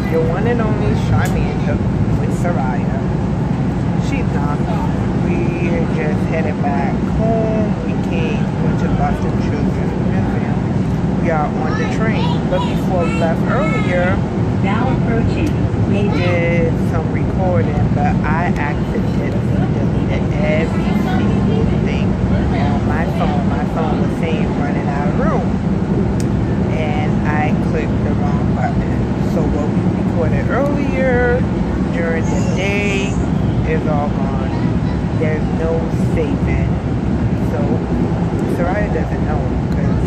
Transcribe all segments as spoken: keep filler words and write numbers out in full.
Your one and only Charmander with Soraya. She's not. We just headed back home. We came to Boston Children's Museum. We are on the train. But before we left earlier, now approaching. We did some recording, but I accidentally deleted every single thing on my phone. My phone was saying running out of room. And I clicked the wrong button. So what we recorded earlier during the day is all gone. There's no saving. So Soraya doesn't know because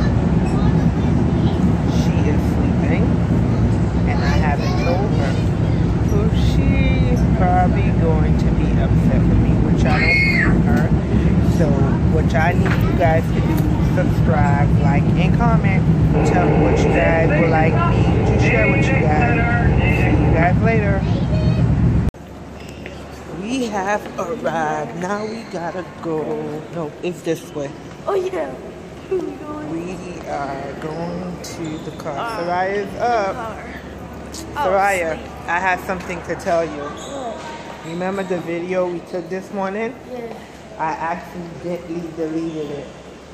she is sleeping and I haven't told her. So she's probably going to be upset with me, which I don't blame her. So what I need you guys to do, subscribe, like, and comment. Tell me what you guys would like me to share with you guys. See you guys later. We have arrived. Now we gotta go. No, it's this way. Oh yeah. Where are we going? We are going to the car. Uh, Soraya's up. Oh, Soraya, sleep. I have something to tell you. What? Remember the video we took this morning? Yeah. I accidentally deleted it.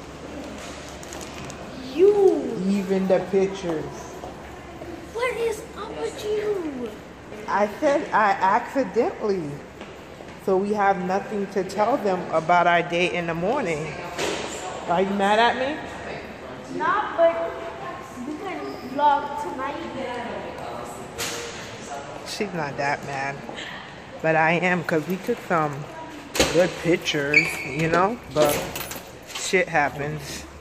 You. Even the pictures. What is up with you? I said I accidentally. So we have nothing to tell them about our date in the morning. Are you mad at me? Not, but we can vlog tonight. She's not that mad. But I am, because we took some good pictures, you know? But shit happens.